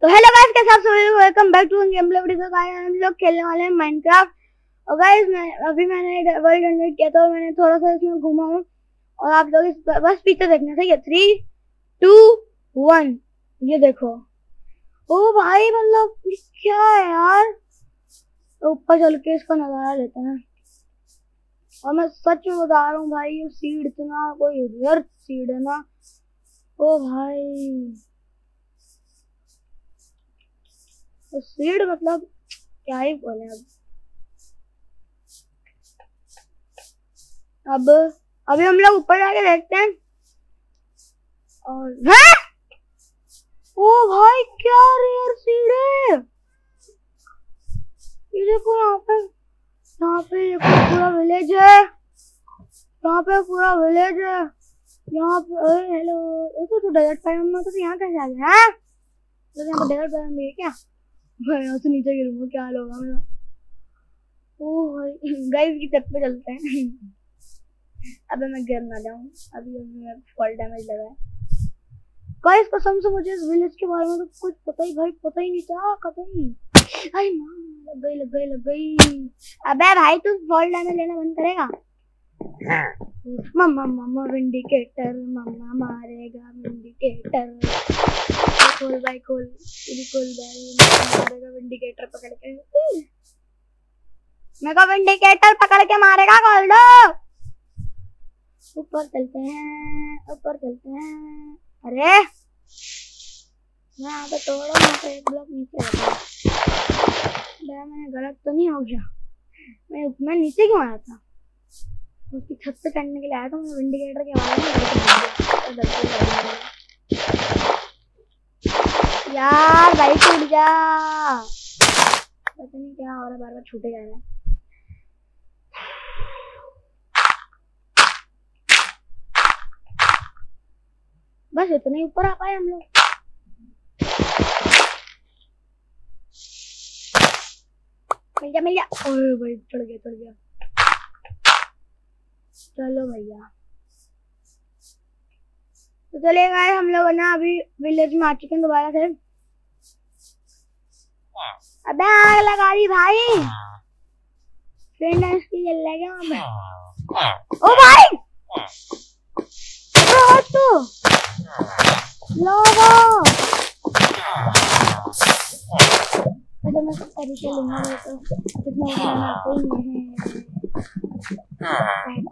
तो hello guys, कैसे आप सभी, welcome back to gameplay video. Guys हम लोग खेलने वाले हैं माइनक्राफ्ट। और गाइस मैंने वर्ल्ड जनरेट किया था, मैंने थोड़ा सा इसमें घूमा हूँ और आप लोग बस पीछे देखना, ठीक है। 3, 2, 1 ये देखो। ओ भाई मतलब क्या है यार, ऊपर चल के इसका नजारा लेते हैं। और मैं सच में बता रहा हूँ भाई, ये सीड इतना कोई रेयर सीड है ना। ओ भाई तो सीड मतलब क्या ही बोले। अब अभी हम लोग ऊपर जाके देखते हैं। और है? ओ भाई क्या रेयर सीड है ये देखो। यहाँ पे पूरा विलेज है। यहाँ पे पूरा विलेज है। यहाँ पे हेलो, ये तो डेजर्ट टाइम में तो यहाँ कैसे आ गया है? तो यहाँ पे डेजर्ट टाइम भी है क्या? भाई यहाँ से नीचे गिरूंगा, क्या हाल होगा मेरा। ओह भाई गाइस की छत पे चलते हैं। अबे मैं गिर ना जाऊं, अभी मैं फॉल डैमेज लगा है। गाइस कसम से मुझे इस विलेज के बारे में तो कुछ पता ही नहीं था कतई। अरे मां लग गई। अबे भाई तू फॉल डैमेज लेना बंद करेगा? मम्मा विंडिकेटर, मम्मा मारेगा विंडिकेटर। खोल भाई खोल भाई, मारेगा विंडिकेटर पकड़ के। मैं का विंडिकेटर पकड़ के मारेगा, खोल दो। ऊपर चलते हैं। अरे मैं यहाँ पे तोड़ा, यहाँ पे एक ब्लॉक नीचे मैंने गलत तो नहीं हो गया? मैं नीचे क्यों आया था? उसकी छत पे चढ़ने के लिए आया था। मैं विंडिकेटर के बारे में यार भाई छूट जा, पता नहीं क्या हो रहा है, बार बार छूटे जा रहा है। बस इतना ही ऊपर आ पाए हम लोग। मिल गया। ओए भाई चढ़ गया। चलो भैया, तो चलिए गाइस हम लोग ना अभी विलेज में आ चुके हैं दोबारा से। अबे आग लगा दी भाई, फ्रेंड इसकी जल रहा है क्या वहाँ पे? ओ भाई तो लोगो अच्छा मैं तरीके लूंगा, तो कितना उठाना आते ही नहीं है।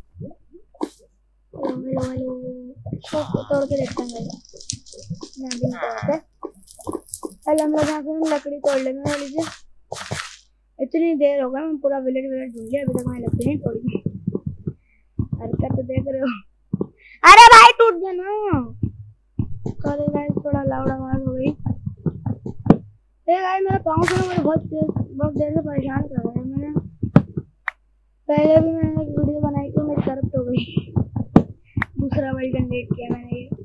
हेलो तोड़ के देखते हैं। मैं भी तोड़ते पहले हम लोग यहाँ से लकड़ी तोड़ लेंगे। थोड़ी सी इतनी देर हो गई, मैं पूरा विलेज ढूंढ लिया, अभी तक मैंने लकड़ी नहीं तोड़ी। हरकत तो देख रहे हो। अरे भाई टूट गया ना। सॉरी गाइस, थोड़ा लाउड आवाज हो गई। ये गाइस मेरा पाँव से मुझे बहुत देर से परेशान कर रहा है। मैंने पहले भी मैंने एक वीडियो बनाई थी, मेरी करप्ट हो गई। दूसरा वर्ल्ड जनरेट किया मैंने ये।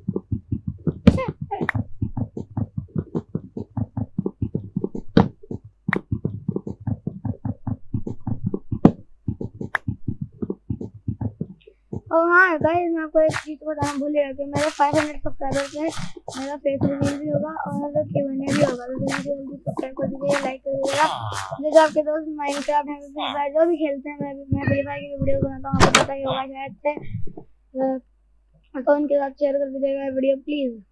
और हाँ गाइस, मैं आपको एक चीज बताना भूल गया कि मेरे 500 सब्सक्राइबर्स हैं, मेरा फेस रिवील भी होगा और मेरा Q&A भी होगा। तो जल्दी सब्सक्राइब कर दीजिएगा, लाइक कर दीजिएगा। जो आपके दोस्त माइनक्राफ्ट है, फ्री फायर जो भी खेलते हैं, मैं फ्री फायर की वीडियो बनाता हूँ, आपको पता ही होगा शायद से। तो उनके साथ शेयर कर दीजिएगा वीडियो प्लीज।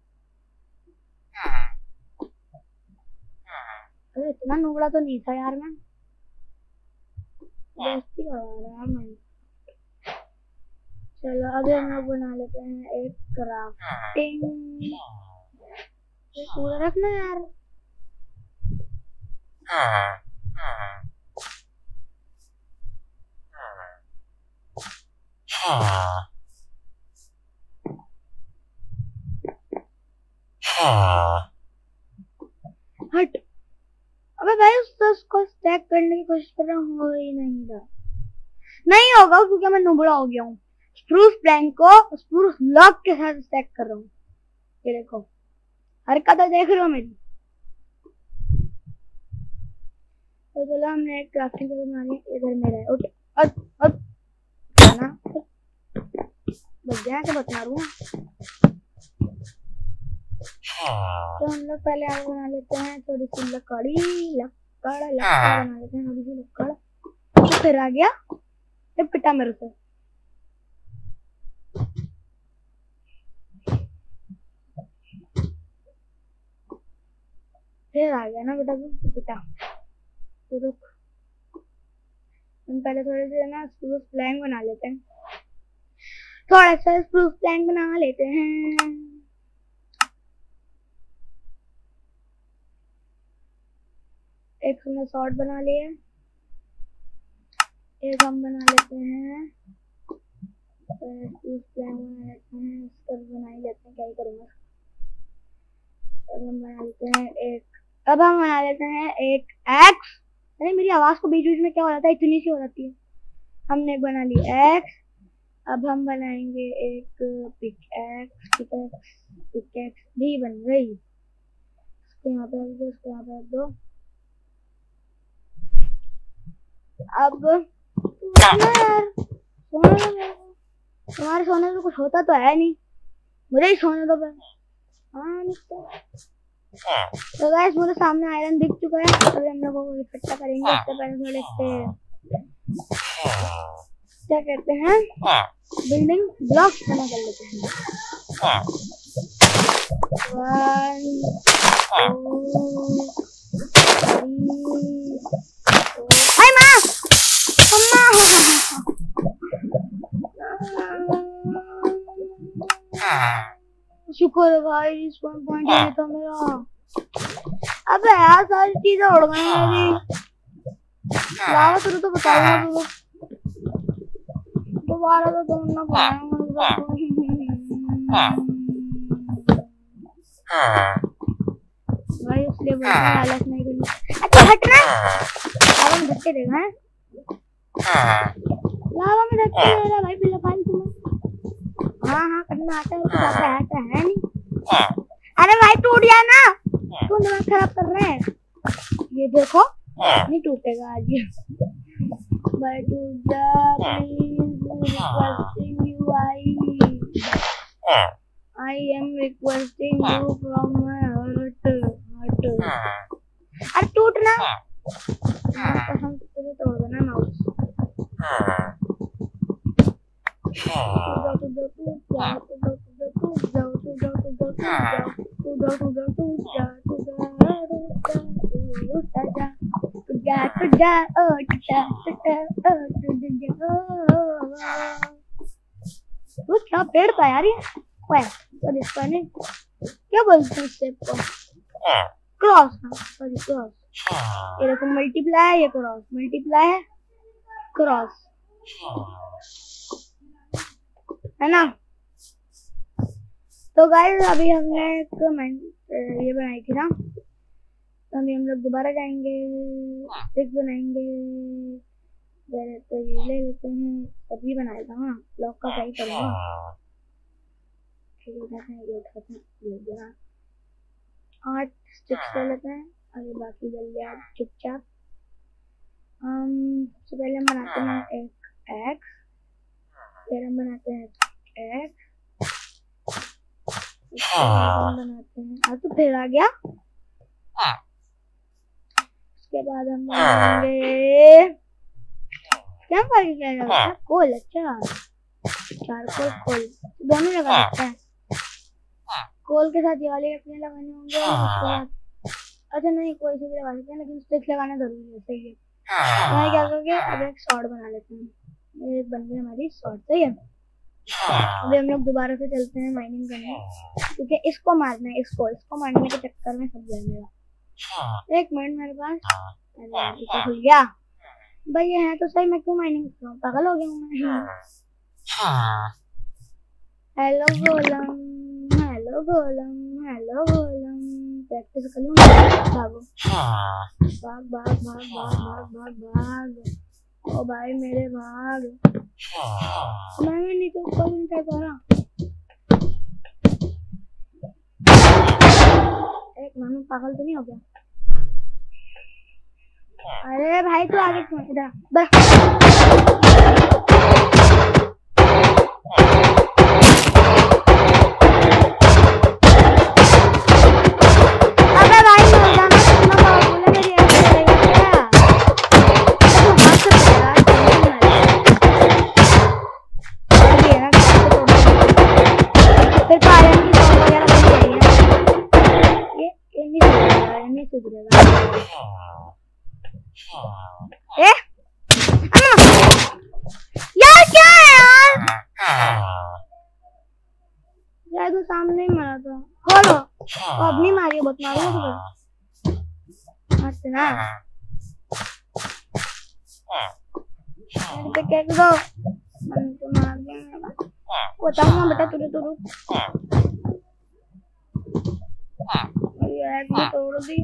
अरे इतना नुबड़ा तो नहीं था यार, मैं बेइज्जती करवा रहा है मैं। चलो अभी हम लोग बना लेते हैं एक क्राफ्टिंग। पूरा रखना यार। हट। अबे भाई उसको स्टैक करने की कोशिश कर रहा हूँ, हो ही नहीं रहा। नहीं होगा क्योंकि मैं नुबड़ा हो गया हूँ। स्प्रूस प्लैंक को स्प्रूस लॉग के साथ स्टैक कर रहा हूँ। ये देखो हरकत देख रहे हो मेरी। तो चलो हमने एक क्राफ्टिंग टेबल बना लिया। इधर मेरा है। ओके अब ना बच गया, तो बता रहा हूँ। तो हम लोग पहले आग बना लेते हैं, थोड़ी सी लकड़ी बना लेते हैं, थोड़ी सी लकड़। तो फिर आ गया ये पिटा मेरे से। फिर आ गया ना बेटा तू पिटा। तो रुक, हम पहले थोड़े से ना स्प्रूस प्लैंक बना लेते हैं, थोड़ा सा स्प्रूस प्लैंक बना लेते हैं। एक हमने शॉर्ट बना लिया, एक हम बना लेते हैं स्प्रूस प्लैंक बना लेते हैं, इसका बना ही लेते हैं, क्या ही करूँगा। अब हम बना लेते हैं एक एक्स। अरे मेरी आवाज को बीच बीच में क्या हो जाता है, इतनी सी हो जाती है। हमने बना ली एक्स। अब हम बनाएंगे एक पिकैक्स भी बन गई। इसको यहाँ पे रख दो, इसको यहाँ पे रख दो। अब यार तुम्हारे सोने से कुछ होता तो है नहीं, मुझे ही सोने दो पहले। हाँ तो गाइस मुझे सामने आयरन दिख चुका है, अभी हम लोगों को इकट्ठा करेंगे। इससे पहले थोड़े से क्या कहते हैं बिल्डिंग ब्लॉक्स बना कर लेते हैं। 1 2 3 हाय माँ शुक्र है भाई, स्पॉन पॉइंट ये था मेरा। अबे यार सारी चीजें उड़ गई मेरी। लावा शुरू तो बताऊंगा तुझको, दोबारा तो ढूंढना पड़ेगा। भाई इसलिए बोलते हैं आलस नहीं करनी। अच्छा हटना, लावा में धक्के देगा है, लावा में धक्के दे रहा भाई बिल्ला फाइल तुम्हें। हाँ करना आता है, आता है नहीं। अरे भाई टूट गया ना, तू दिमाग खराब कर रहे हैं। ये देखो नहीं टूटेगा आज ये। भाई टूट जा please, requesting you, I am requesting you from my heart। अरे टूट ना, कसम से तुझे तोड़ देना माउस। वो क्या पेड़ था यार ये, सॉरी इसका नहीं, क्या बोलते हैं स्टेप को, क्रॉस, सॉरी क्रॉस। ये देखो मल्टीप्लाई है, ये क्रॉस मल्टीप्लाई है, क्रॉस है ना। तो गाइस अभी हमने एक ये बनाई थी ना, तो अभी हम लोग दोबारा जाएंगे, स्टिक बनाएंगे। तो ये ले लेते हैं, अभी बनाया था। हाँ ब्लॉक का क्या ही करूँगा, ठीक है ये उठाते हैं, 8 स्टिक्स ले लेते हैं। अभी बाकी जल गया चुपचाप। सबसे पहले हम बनाते हैं एक एक्स, फिर हम बनाते हैं एक्स, बनाते हैं। अब तो फिर आ गया। उसके बाद हम बनाएंगे क्या किया जाता है, कोल। अच्छा चारकोल कोल दोनों लगा सकते हैं। कोल के साथ ये वाले अपने लगाने होंगे, उसके बाद अच्छा नहीं कोई से भी लगा सकते हैं, लेकिन स्टिक्स लगाना जरूरी है। सही है, तो क्या करोगे, अब एक शॉर्ट बना लेते हैं। ये बन गई हमारी शॉर्ट। सही है, अभी हम लोग दोबारा से चलते हैं माइनिंग करने, क्योंकि इसको मारना है, इसको मारने के चक्कर में सब गया मेरा। एक मिनट मेरे पास, अरे खुल गया भाई। ये है तो सही, मैं क्यों माइनिंग कर रहा हूँ, पागल हो गया हूँ मैं। Hello golem, hello golem, hello golem, practice कर लूँ। भागो, भाग भाग भाग भाग भाग भाग भाग, ओ भाई मेरे भाग। मैं नहीं तो कोई नहीं कर पा रहा। एक मानो पागल तो नहीं हो गया। अरे भाई तू आगे क्यों, इधर बस। सुधरेगा। ए यार क्या है यार? यार तो सामने ही मारा था। खोलो। अब नहीं मारी, बहुत मारी तो मारते ना। क्या करो? तो मार दिया। बताऊंगा बेटा तुझे तो रुक। ये तोड़ दी।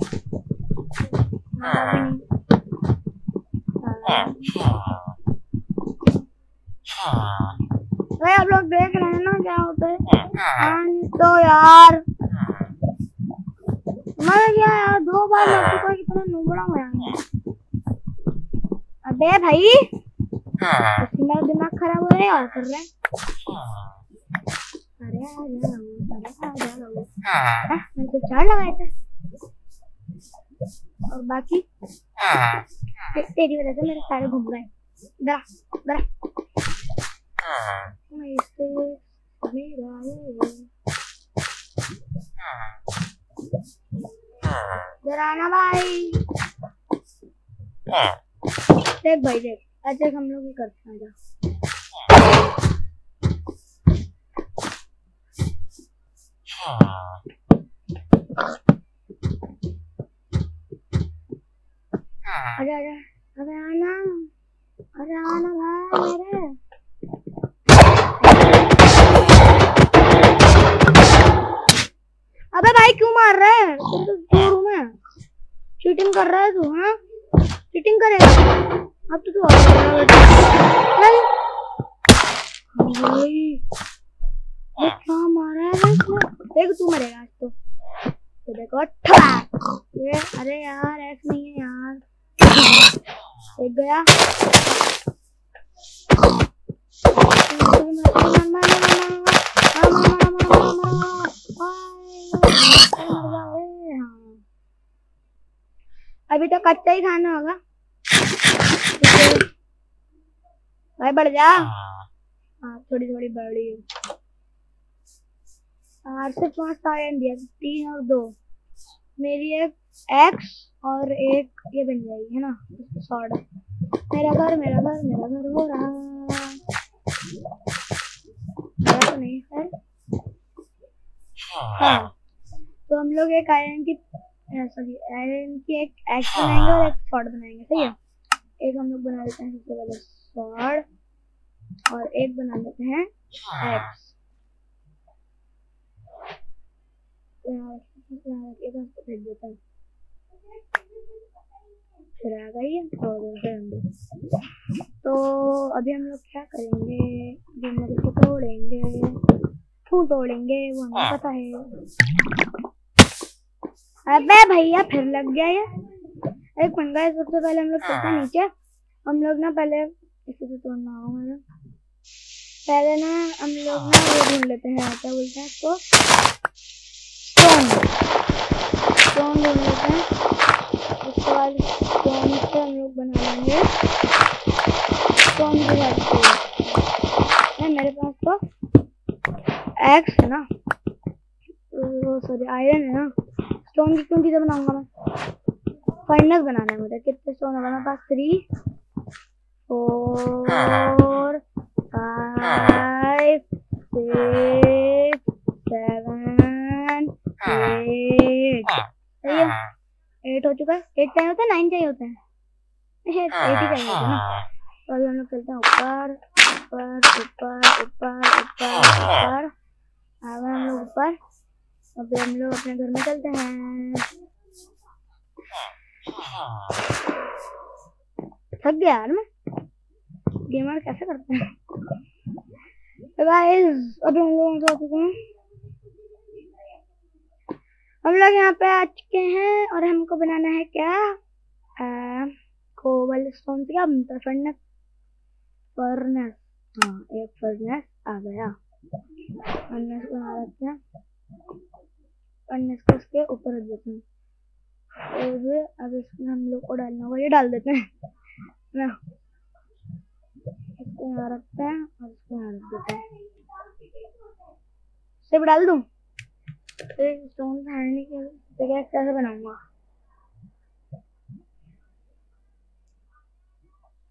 भाई आप लोग देख रहे हैं ना क्या होता है? तो यार मर गया यार, 2 बार मर चुका है। कितना नुबड़ा हूँ यार। अबे भाई मेरा दिमाग खराब हो रहा है और कर रहे हैं। अरे आ जा मैं तो 4 लगाए थे और बाकी तेरी वजह से मेरे सारे घूम गए। दरा दरा मैं इससे मेरा डराना भाई। देख भाई देख, ऐसे हम लोग ही करते हैं। अरे अरे अरे आना भाई मेरे। अबे भाई क्यों मार रहा है? तुम तो दो रूम है। चीटिंग कर रहा है तू? हाँ चीटिंग करेगा अब तो तू भाई क्या मारा है इसने? देख तू मरेगा आज तो देखो। अरे यार ऐसा नहीं है यार। एक गया। अभी तो कच्चा ही खाना होगा भाई। बढ़ जा। हाँ थोड़ी थोड़ी बड़ी है। सिर्फ 5 तारे दिया, 3 और 2 मेरी। एक एक्स और एक ये बन जाएगी है ना सॉर्ड। मेरा घर हो रहा तो नहीं है। हाँ तो हम लोग एक आयरन की एक एक्स बनाएंगे और एक सॉर्ड बनाएंगे। सही है। एक हम लोग बना लेते हैं सबसे पहले सॉर्ड और एक बना लेते हैं एक्स। फेंक देता है फिर आ गई है तो अभी हम लोग क्या करेंगे? हम लोग इसको तोड़ेंगे। क्यों तोड़ेंगे वो हमें पता है। अबे भैया फिर लग गया ये। एक पंगा है। सबसे पहले हम लोग चलते हैं नीचे। हम लोग ना पहले इसे तो तोड़ना होगा। पहले ना हम लोग ना वो ढूंढ लेते हैं, क्या बोलते हैं इसको, स्टोन ढूंढ लेते हैं। उसके बाद स्टोन से हम लोग बना लेंगे स्टोन की बात है। मेरे पास तो एक्स है ना, सॉरी आयरन है ना। स्टोन की क्यों चीजें बनाऊंगा मैं? फर्नेस बनाना है मुझे। कितने स्टोन होगा मेरे पास? 3 4 5 6 7 8। सही है 8 हो चुका है। 8 चाहिए होता है 9 चाहिए होता है? 8 ही चाहिए होता है ना। तो अभी हम लोग चलते हैं ऊपर ऊपर ऊपर ऊपर ऊपर ऊपर। आ गए हम लोग ऊपर। अभी हम लोग अपने घर में चलते हैं। थक गया यार मैं। गेमर कैसे करते हैं गाइस। अभी हम लोग आ चुके हैं। हम लोग यहाँ पे आ चुके हैं और हमको बनाना है क्या? कोबल स्टोन से क्या बनता है? फर्नेस। हाँ एक फर्नेस आ गया। फर्नेस बना लेते हैं। फर्नेस को इसके ऊपर रख देते हैं। अब इसमें हम लोग को डालना होगा। ये डाल देते हैं ना। इसको यहाँ रखते हैं और इसको यहाँ रख देते हैं। सिर्फ डाल दूँ? स्टोन खाने के लिए कैसे बनाऊंगा?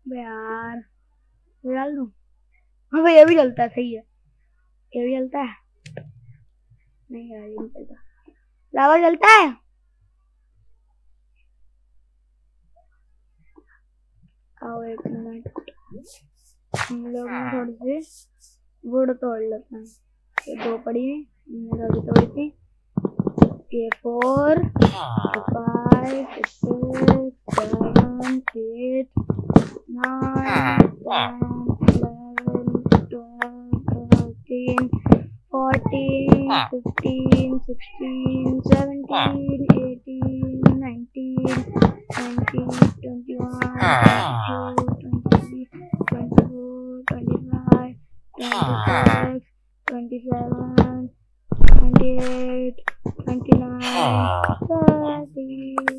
यार ये डाल दूं? हाँ भाई ये भी जलता है, सही है, ये भी जलता है। नहीं यार ये नहीं जलता, लावा जलता है। आओ एक मिनट, हम लोग थोड़ी सी वुड तोड़ लेते हैं। ये 2 पड़ी है, मैंने अभी तोड़ी थी। ये 4 5 6 7 8 9 10 11 12 13 14 15 16 17 18 19 20 21 22 23 24 25 26 27 28 29 30।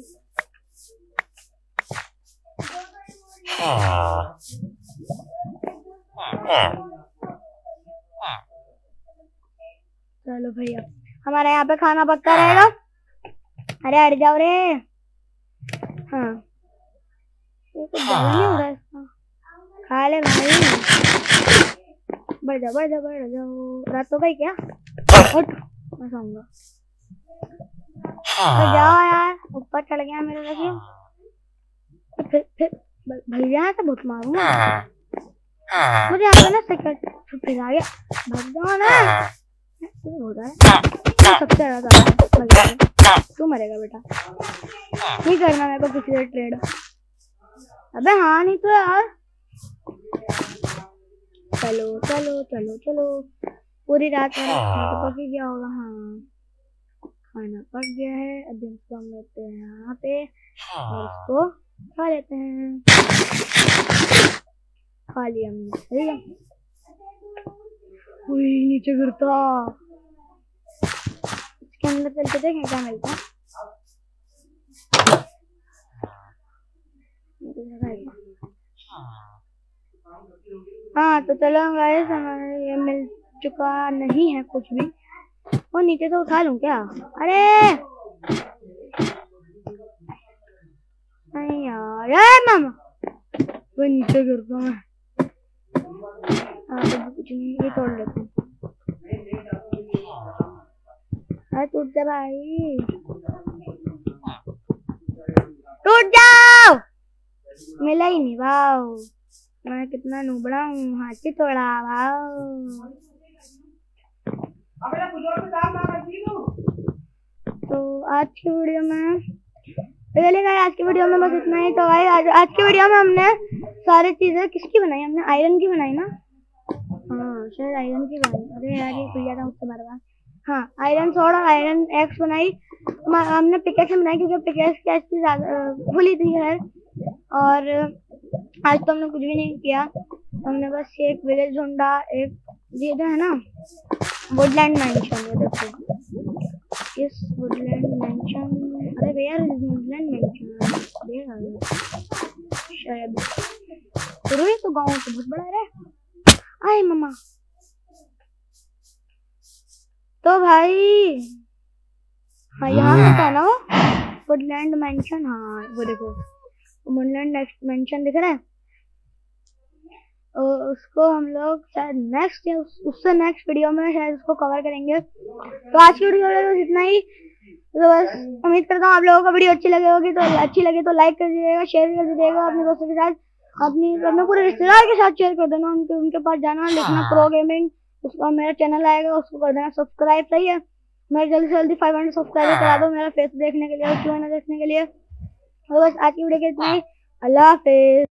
चलो भैया हमारे यहाँ पे खाना पकता रहेगा। अरे हट जाओ रे। हाँ ये कुछ ज्यादा नहीं हो रहा है इसका, खा ले भाई। बैठ जाओ, रात हो गई क्या? उठ मैं सोऊंगा। तो जाओ यार, ऊपर चढ़ गया मेरे लगे। फिर भैया से बहुत मारूंगा मुझे। यहाँ पे ना सेकंड फिर आ गया, भाग जाओ ना। हो रहा है सबसे ज्यादा, तू मरेगा बेटा। नहीं करना मेरे को किसी से ट्रेड। अबे हाँ नहीं तो यार। चलो चलो चलो चलो, पूरी रात में खाना तो पक ही गया होगा। हाँ खाना पक गया है, अभी इसको हम लेते हैं यहाँ पे और इसको खा लेते हैं। खा लिया हमने, सही है। नीचे गिरता, इसके अंदर चल के देखें क्या मिलता है। हाँ तो चलो गाइस, हमारे ये मिल चुका नहीं है कुछ भी। वो नीचे से उठा लूं क्या? अरे नहीं यार, मामा वो नीचे गिरता है। तो कुछ नहीं, ये तोड़ लेते हैं। अरे टूट जा भाई, टूट जाओ। मिला ही नहीं, वाओ मैं कितना नुबड़ा हूँ, हाथी तोड़ा। वाओ तो आज की वीडियो में आज की वीडियो में बस इतना ही। तो भाई आज की वीडियो में हमने सारी चीजें किसकी बनाई? हमने आयरन की बनाई ना? हाँ शायद आयरन की बनाई। अरे यार ये भूल था उससे बार। हाँ आयरन सोड और आयरन एक्स बनाई। हमने पिकेक्स बनाई क्योंकि पिकेक्स की अच्छी भूली थी है। और आज तो हमने कुछ भी नहीं किया, हमने बस एक विलेज ढूंढा। एक ये जो है ना वुडलैंड मैंशन, ये देखो इस वुडलैंड मैंशन। अरे भैया वुडलैंड मैंशन शायद तो गाँव तो बहुत बड़ा है। आए मामा तो भाई हाँ यहाँ पे था ना वुडलैंड मैंशन। हाँ वो देखो वुडलैंड मैंशन दिख रहा है। उसको हम लोग शायद नेक्स्ट या उससे नेक्स्ट वीडियो में शायद उसको कवर करेंगे। तो आज की वीडियो में इतना ही। तो बस उम्मीद करता हूँ आप लोगों को वीडियो अच्छी लगी होगी। तो अच्छी लगे तो लाइक कर दीजिएगा, शेयर कर दीजिएगा अपने दोस्तों के साथ, अपने पूरे रिश्तेदार के साथ शेयर कर देना। उनके पास जाना, लिखना प्रो गेमिंग, उसका मेरा चैनल आएगा, उसको कर देना सब्सक्राइब। सही है, मैं जल्दी से जल्दी 500 सब्सक्राइबर करा दो मेरा फेस देखने के लिए और Q&A देखने के लिए। तो बस आज की वीडियो के इतना ही। अल्लाह हाफिज।